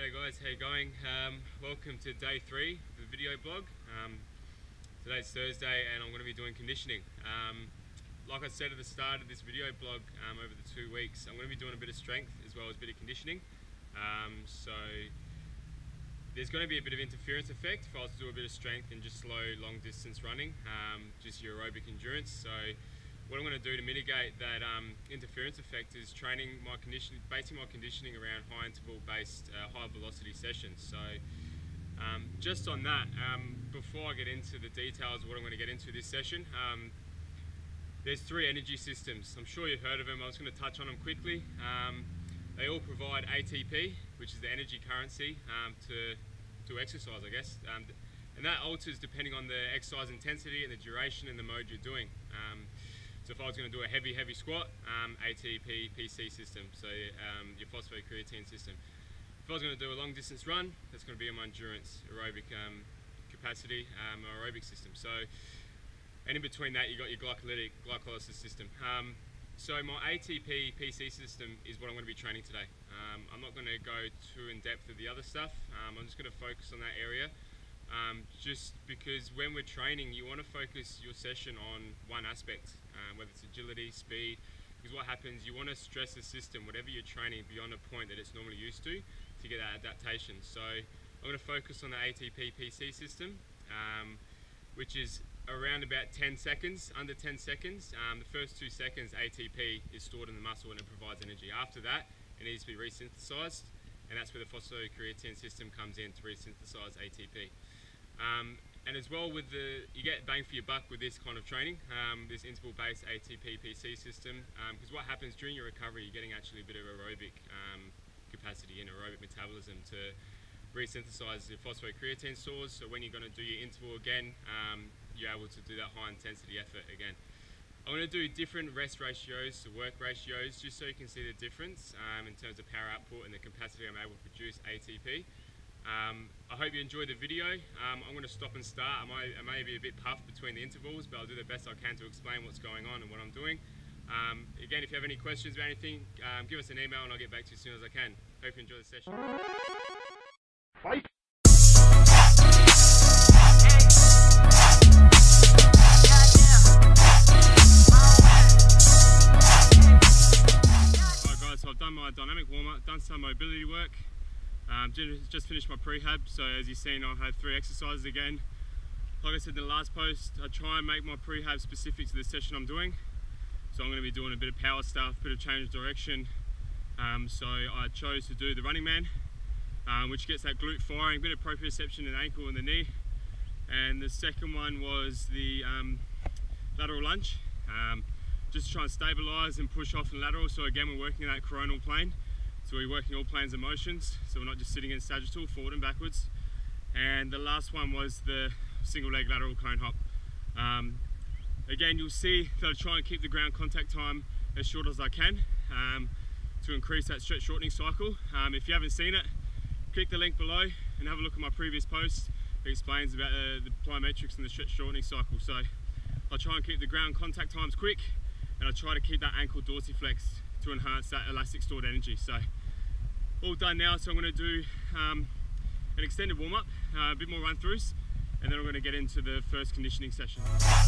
G'day guys, how you going? Welcome to day 3 of the video blog. Today's Thursday and I'm going to be doing conditioning. Like I said at the start of this video blog, over the 2 weeks, I'm going to be doing a bit of strength as well as a bit of conditioning. So there's going to be a bit of interference effect if I was to do a bit of strength and just slow long distance running, just your aerobic endurance. So what I'm going to do to mitigate that interference effect is training my conditioning, basing my conditioning around high interval based high velocity sessions. So just on that, before I get into the details of what I'm going to get into this session, there's 3 energy systems. I'm sure you've heard of them. I'm just going to touch on them quickly. They all provide ATP, which is the energy currency to exercise, I guess. And that alters depending on the exercise intensity and the duration and the mode you're doing. So if I was going to do a heavy squat, ATP PC system, so your phosphocreatine system. If I was going to do a long distance run, that's going to be on my endurance aerobic capacity, my aerobic system. So, and in between that, you've got your glycolysis system. So my ATP PC system is what I'm going to be training today. I'm not going to go too in depth with the other stuff. I'm just going to focus on that area. Just because when we're training, you want to focus your session on one aspect, whether it's agility, speed, because what happens, you want to stress the system, whatever you're training, beyond a point that it's normally used to get that adaptation. So I'm going to focus on the ATP PC system, which is around about 10 seconds, under 10 seconds. The first 2 seconds ATP is stored in the muscle and it provides energy. After that, it needs to be resynthesized, and that's where the phosphocreatine system comes in to resynthesize ATP. And as well, with you get bang for your buck with this kind of training, this interval-based ATP PC system, because what happens during your recovery, you're getting actually a bit of aerobic capacity and aerobic metabolism to resynthesize the phosphocreatine stores. So when you're going to do your interval again, you're able to do that high intensity effort again. I'm going to do different rest ratios to work ratios, just so you can see the difference in terms of power output and the capacity I'm able to produce ATP. I hope you enjoyed the video. I'm going to stop and start. I may be a bit puffed between the intervals, but I'll do the best I can to explain what's going on and what I'm doing. Again, if you have any questions about anything, give us an email and I'll get back to you as soon as I can. Hope you enjoy the session. Fight! Alright guys, so I've done my dynamic warm-up, done some mobility work. Just finished my prehab, so as you've seen, I had 3 exercises again. Like I said in the last post, I try and make my prehab specific to the session I'm doing. So I'm going to be doing a bit of power stuff, a bit of change of direction. So I chose to do the running man, which gets that glute firing, a bit of proprioception in the ankle and the knee. And the second one was the lateral lunge, just to try and stabilize and push off in lateral. So again, we're working in that coronal plane. So we're working all planes of motions, so we're not just sitting in sagittal, forward and backwards. And the last one was the single leg lateral cone hop. Again, you'll see that I try and keep the ground contact time as short as I can to increase that stretch shortening cycle. If you haven't seen it, click the link below and have a look at my previous post. It explains about the plyometrics and the stretch shortening cycle. So I try and keep the ground contact times quick, and I try to keep that ankle dorsiflex to enhance that elastic stored energy. So all done now, so I'm going to do an extended warm-up, a bit more run-throughs, and then I'm going to get into the first conditioning session.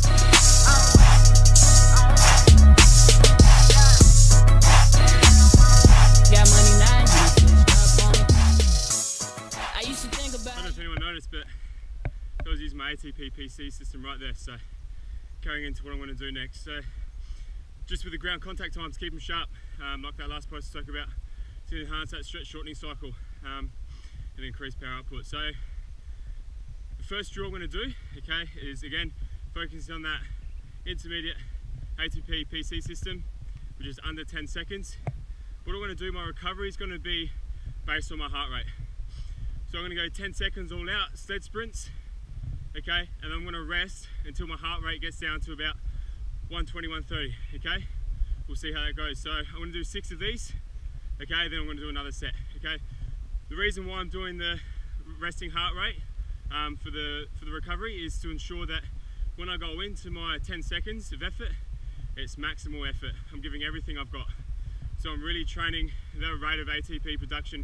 I used to think about, I don't know if anyone noticed, but I was using my ATP PC system right there, so carrying into what I'm going to do next. So just with the ground contact times, keep them sharp, like that last post I spoke about, to enhance that stretch shortening cycle and increase power output. So the first drill I'm going to do, okay, is again focusing on that intermediate ATP PC system, which is under 10 seconds. What I'm going to do, my recovery is going to be based on my heart rate. So I'm going to go 10 seconds all out, sled sprints, okay, and I'm going to rest until my heart rate gets down to about 120, 130, okay? We'll see how that goes. So I'm going to do 6 of these, okay, then I'm going to do another set, okay? The reason why I'm doing the resting heart rate for the recovery is to ensure that when I go into my 10 seconds of effort, it's maximal effort. I'm giving everything I've got. So I'm really training the rate of ATP production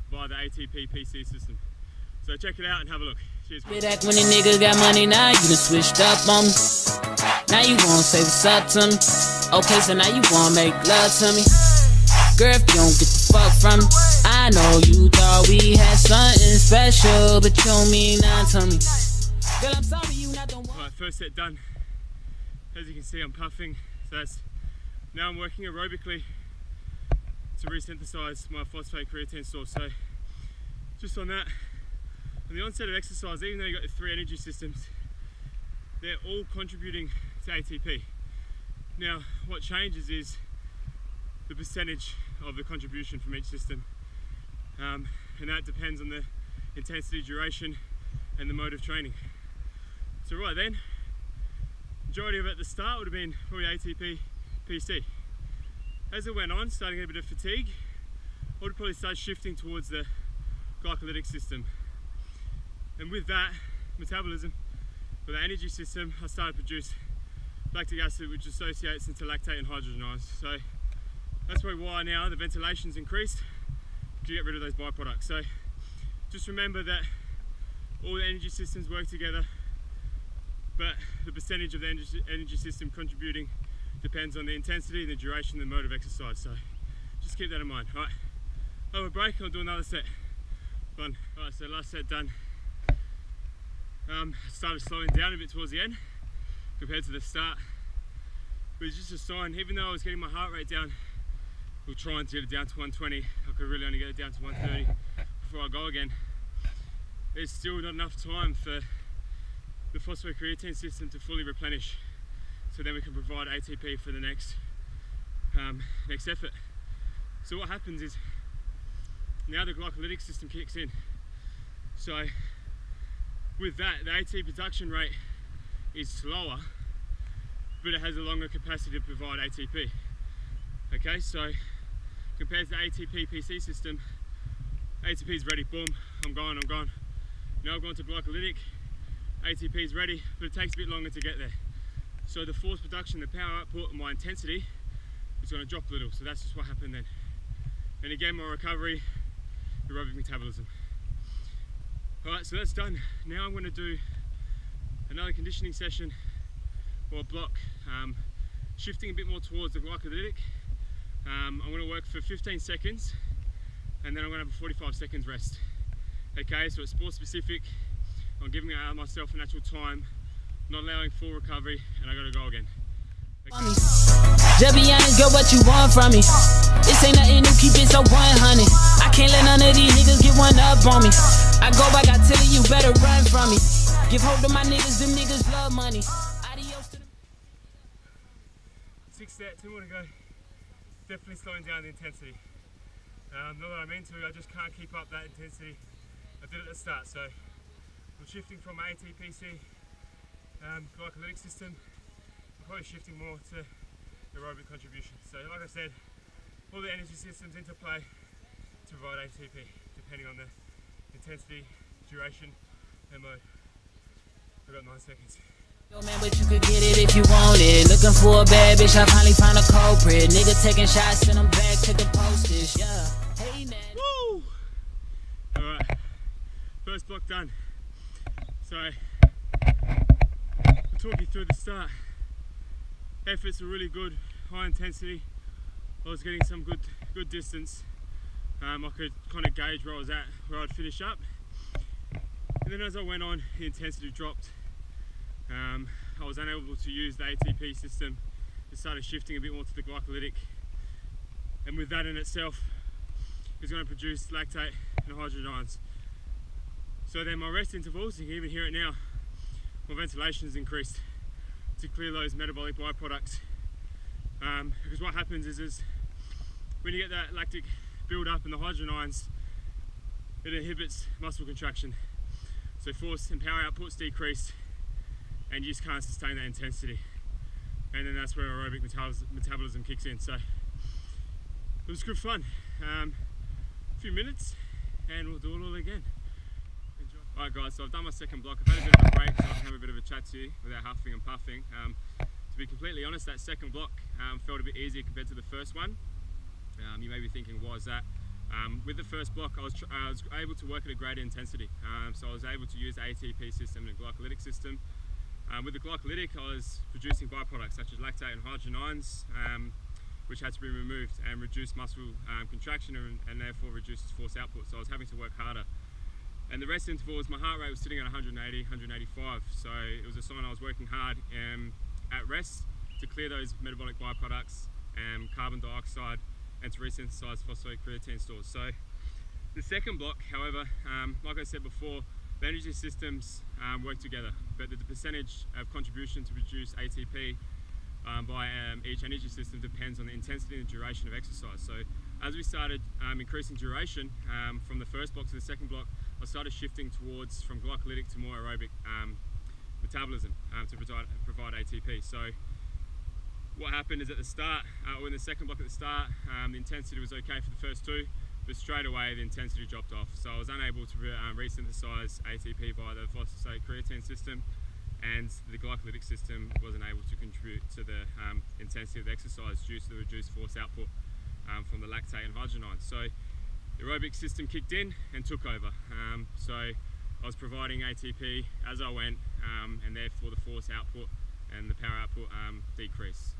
via the ATP PC system. So check it out and have a look. Cheers. Back when the nigga got money, now you done switched up on me. Now you wanna say what's up to me. Okay, so now you wanna make love to me. Girl, if you don't get the fuck from me, I know you thought we had something special, but you don't mean nothing to me. Girl, I'm sorry you not the one. Alright, first set done. As you can see, I'm puffing. So that's, now I'm working aerobically to resynthesize my phosphate creatine source. So just on that, on the onset of exercise, even though you've got the 3 energy systems, they're all contributing to ATP. Now, what changes is the percentage of the contribution from each system. And that depends on the intensity, duration, and the mode of training. So right then, majority of it at the start would have been probably ATP PC. As it went on, starting to get a bit of fatigue, I would probably start shifting towards the glycolytic system. And with that metabolism, with the energy system, I started to produce lactic acid, which associates into lactate and hydrogen ions. So that's probably why now the ventilation's increased, to get rid of those byproducts. So just remember that all the energy systems work together, but the percentage of the energy system contributing depends on the intensity, the duration, and the mode of exercise. So just keep that in mind. All right, over a break, I'll do another set. Fun. All right, so last set done. Started slowing down a bit towards the end compared to the start. It was just a sign, even though I was getting my heart rate down, we'll try and get it down to 120. I could really only get it down to 130 before I go again. There's still not enough time for the phosphocreatine system to fully replenish, so then we can provide ATP for the next effort. So what happens is now the glycolytic system kicks in. So with that, the ATP production rate is slower, but it has a longer capacity to provide ATP. Okay, so compared to the ATP PC system, ATP is ready, boom, I'm gone. Now I've gone to glycolytic, ATP is ready, but it takes a bit longer to get there. So the force production, the power output, and my intensity is going to drop a little. So that's just what happened then. And again, my recovery, aerobic metabolism. All right, so that's done. Now I'm going to do another conditioning session or block, shifting a bit more towards the glycolytic. I'm going to work for 15 seconds and then I'm going to have a 45 seconds rest. Okay, so it's sport specific. I'm giving myself an actual time, not allowing full recovery, and I got to go again. Okay. Just be honest, girl, what you want from me? This ain't nothing new, keep it so 100. I can't let none of these niggas get one up on me. I go back, I tell you, you better run from me. Give hope to my niggas, them niggas love money. Adios to the 6 sets, 2 more to go. Definitely slowing down the intensity. Not that I mean to, I just can't keep up that intensity I did at the start. So I'm shifting from my ATPC glycolytic system. I'm probably shifting more to aerobic contribution. So like I said, all the energy systems interplay to provide ATP depending on the intensity, duration, and mode. I've got 9 seconds. Yo man, but you could get it if you want it. Looking for a bad bitch, I finally found a culprit. Nigga taking shots, send them back to the postage. Yeah. Hey man. Woo! Alright. First block done. So I'll talk you through the start. Efforts were really good, high intensity. I was getting some good distance. I could kind of gauge where I was at, where I'd finish up. And then as I went on, the intensity dropped. I was unable to use the ATP system. It started shifting a bit more to the glycolytic. And with that in itself, it's going to produce lactate and hydrogen ions. So then my rest intervals, you can even hear it now, my ventilation has increased to clear those metabolic byproducts. Because what happens is when you get that lactic build up and the hydrogen ions, it inhibits muscle contraction. So force and power output's decreased and you just can't sustain that intensity. And then that's where aerobic metabolism kicks in. So it was good fun. A few minutes and we'll do it all again. Enjoy. Alright guys, so I've done my second block. I've had a bit of a break so I can have a bit of a chat to you without huffing and puffing. To be completely honest, that second block felt a bit easier compared to the first one. You may be thinking, why is that? With the first block, I was able to work at a greater intensity, so I was able to use the ATP system and the glycolytic system. With the glycolytic, I was producing byproducts such as lactate and hydrogen ions, which had to be removed and reduce muscle contraction and therefore reduce force output. So I was having to work harder. And the rest intervals, my heart rate was sitting at 180, 185. So it was a sign I was working hard at rest to clear those metabolic byproducts, carbon dioxide, and to resynthesize phosphocreatine stores. So the second block, however, like I said before, the energy systems work together, but the percentage of contribution to produce ATP by each energy system depends on the intensity and duration of exercise. So as we started increasing duration from the first block to the second block, I started shifting towards from glycolytic to more aerobic metabolism to provide ATP. So what happened is at the start, or in the second block at the start, the intensity was okay for the first two, but straight away the intensity dropped off. So I was unable to resynthesize ATP via the phosphocreatine system, and the glycolytic system wasn't able to contribute to the intensity of the exercise due to the reduced force output from the lactate and hydrogen ions. So the aerobic system kicked in and took over. So I was providing ATP as I went, and therefore the force output and the power output decreased.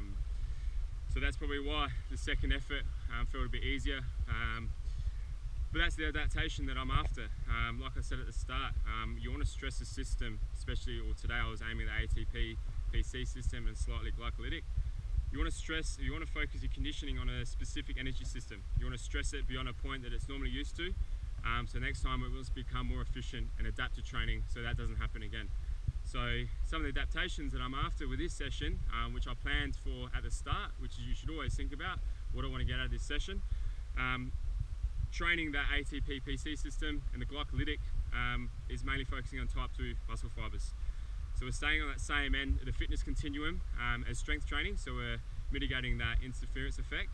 So that's probably why the second effort felt a bit easier. But that's the adaptation that I'm after. Like I said at the start, you want to stress the system, especially, or today I was aiming at the ATP PC system and slightly glycolytic. You want to focus your conditioning on a specific energy system. You want to stress it beyond a point that it's normally used to. So next time it will become more efficient and adapt to training so that doesn't happen again. So some of the adaptations that I'm after with this session, which I planned for at the start, which you should always think about, what I want to get out of this session. Training that ATP PC system and the glycolytic is mainly focusing on type 2 muscle fibers. So we're staying on that same end of the fitness continuum as strength training, so we're mitigating that interference effect.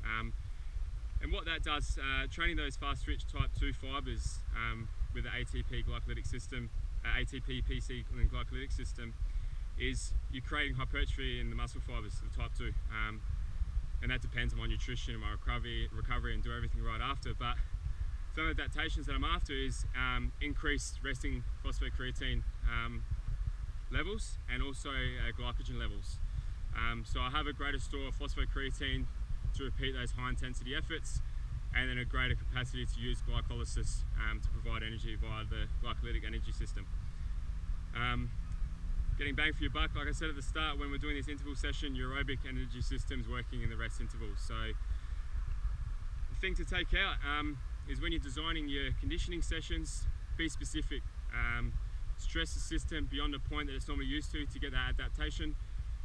And what that does, training those fast-twitch type 2 fibers with the ATP glycolytic system, ATP PC and glycolytic system, is you're creating hypertrophy in the muscle fibers of type 2. And that depends on my nutrition and my recovery and do everything right after. But some of the adaptations that I'm after is increased resting phosphocreatine levels and also glycogen levels. So I have a greater store of phosphocreatine to repeat those high intensity efforts, and then a greater capacity to use glycolysis to provide energy via the glycolytic energy system. Getting bang for your buck, like I said at the start, when we're doing this interval session, your aerobic energy system's working in the rest intervals. So the thing to take out is when you're designing your conditioning sessions, be specific. Stress the system beyond a point that it's normally used to get that adaptation.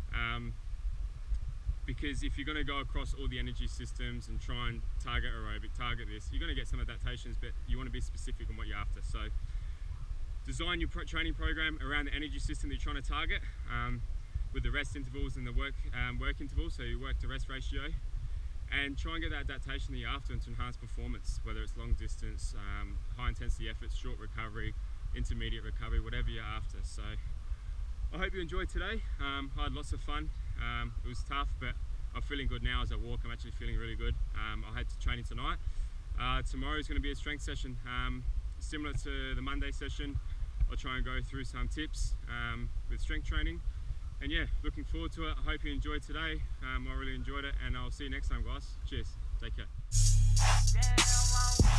Because if you're going to go across all the energy systems and try and target aerobic, target this, you're going to get some adaptations, but you want to be specific on what you're after. So design your training program around the energy system that you're trying to target, with the rest intervals and the work intervals, so your work to rest ratio, and try and get that adaptation that you're after to enhance performance, whether it's long distance, high intensity efforts, short recovery, intermediate recovery, whatever you're after. So I hope you enjoyed today. I had lots of fun. It was tough, but I'm feeling good now as I walk. I'm actually feeling really good. I had training tonight. Tomorrow is going to be a strength session, similar to the Monday session. I'll try and go through some tips with strength training. And yeah, looking forward to it. I hope you enjoyed today. I really enjoyed it, and I'll see you next time, guys. Cheers. Take care.